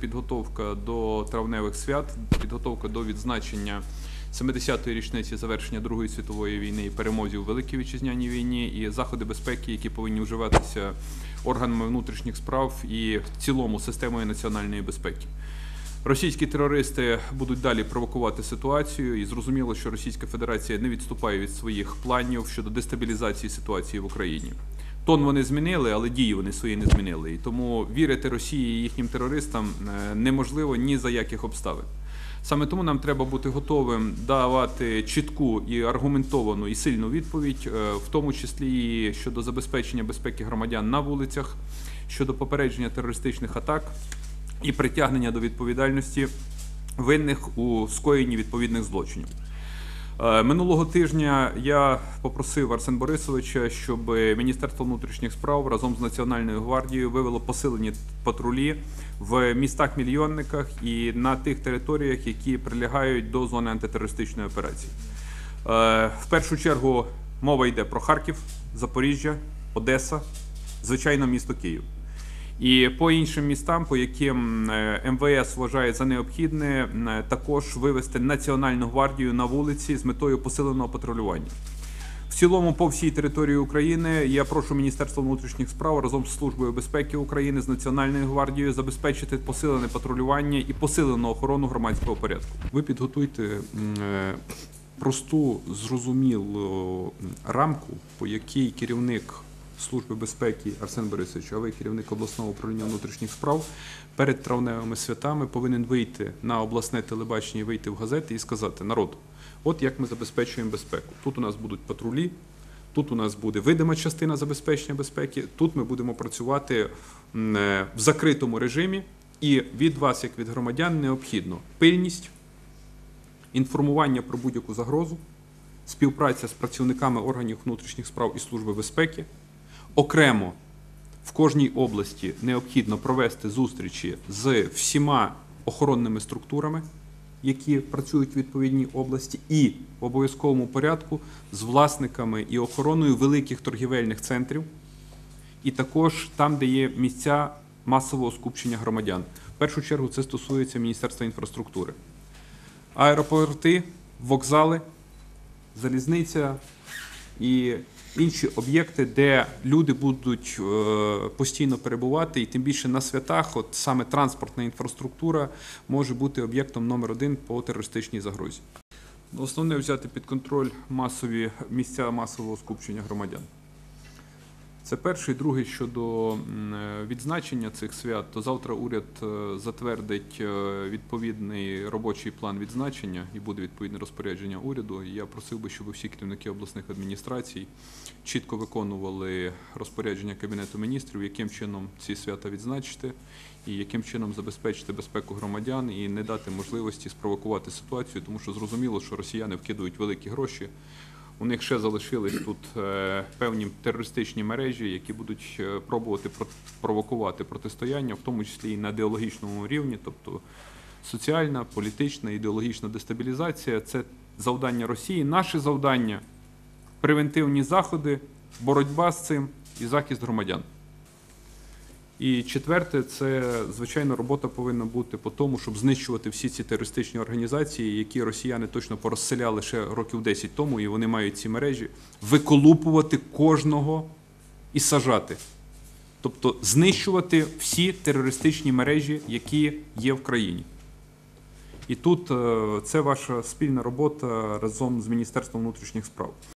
підготовка до травневих свят, підготовка до відзначення 70-ї річниці завершення Другої світової війни і перемозі у Великій Вітчизняній війні, і заходи безпеки, які повинні вживатися органами внутрішніх справ і в цілому системою національної безпеки. Російські терористи будуть далі провокувати ситуацію, і зрозуміло, що Російська Федерація не відступає від своїх планів щодо дестабілізації ситуації в Україні. Тон вони змінили, але дії вони свої не змінили. І тому вірити Росії і їхнім терористам неможливо ні за яких обставин. Саме тому нам треба бути готовим давати чітку і аргументовану і сильну відповідь, в тому числі і щодо забезпечення безпеки громадян на вулицях, щодо попередження терористичних атак і притягнення до відповідальності винних у скоєнні відповідних злочинів. Минулого тижня я попросив Арсена Борисовича, щоб Міністерство внутрішніх справ разом з Національною гвардією вивело посилені патрулі в містах-мільйонниках і на тих територіях, які прилягають до зони антитерористичної операції. В першу чергу мова йде про Харків, Запоріжжя, Одеса, звичайно, місто Київ. І по іншим містам, по яким МВС вважає за необхідне, також вивести Національну гвардію на вулиці з метою посиленого патрулювання. В цілому, по всій території України я прошу Міністерство внутрішніх справ разом з Службою безпеки України, з Національною гвардією забезпечити посилене патрулювання і посилену охорону громадського порядку. Ви підготуйте просту, зрозумілу рамку, по якій керівник Служби безпеки Арсен Борисович, а ви керівник обласного управління внутрішніх справ, перед травневими святами повинен вийти на обласне телебачення, вийти в газети і сказати: народ, от як ми забезпечуємо безпеку. Тут у нас будуть патрулі, тут у нас буде видима частина забезпечення безпеки, тут ми будемо працювати в закритому режимі, і від вас, як від громадян, необхідно пильність, інформування про будь-яку загрозу, співпраця з працівниками органів внутрішніх справ і Служби безпеки. Окремо в кожній області необхідно провести зустрічі з всіма охоронними структурами, які працюють в відповідній області, і в обов'язковому порядку з власниками і охороною великих торгівельних центрів, і також там, де є місця масового скупчення громадян. В першу чергу це стосується Міністерства інфраструктури. Аеропорти, вокзали, залізниця і інші об'єкти, де люди будуть постійно перебувати, і тим більше на святах, от саме транспортна інфраструктура може бути об'єктом номер один по терористичній загрозі. Основне – взяти під контроль масові місця масового скупчення громадян. Це перший. Другий, щодо відзначення цих свят, то завтра уряд затвердить відповідний робочий план відзначення і буде відповідне розпорядження уряду. І я просив би, щоб всі керівники обласних адміністрацій чітко виконували розпорядження Кабінету міністрів, яким чином ці свята відзначити і яким чином забезпечити безпеку громадян і не дати можливості спровокувати ситуацію, тому що зрозуміло, що росіяни вкидують великі гроші. У них ще залишились тут певні терористичні мережі, які будуть пробувати провокувати протистояння, в тому числі і на ідеологічному рівні, тобто соціальна, політична, ідеологічна дестабілізація – це завдання Росії. Наше завдання – превентивні заходи, боротьба з цим і захист громадян. І четверте, це, звичайно, робота повинна бути по тому, щоб знищувати всі ці терористичні організації, які росіяни точно порозселяли ще років 10 тому, і вони мають ці мережі, виколупувати кожного і саджати. Тобто знищувати всі терористичні мережі, які є в країні. І тут це ваша спільна робота разом з Міністерством внутрішніх справ.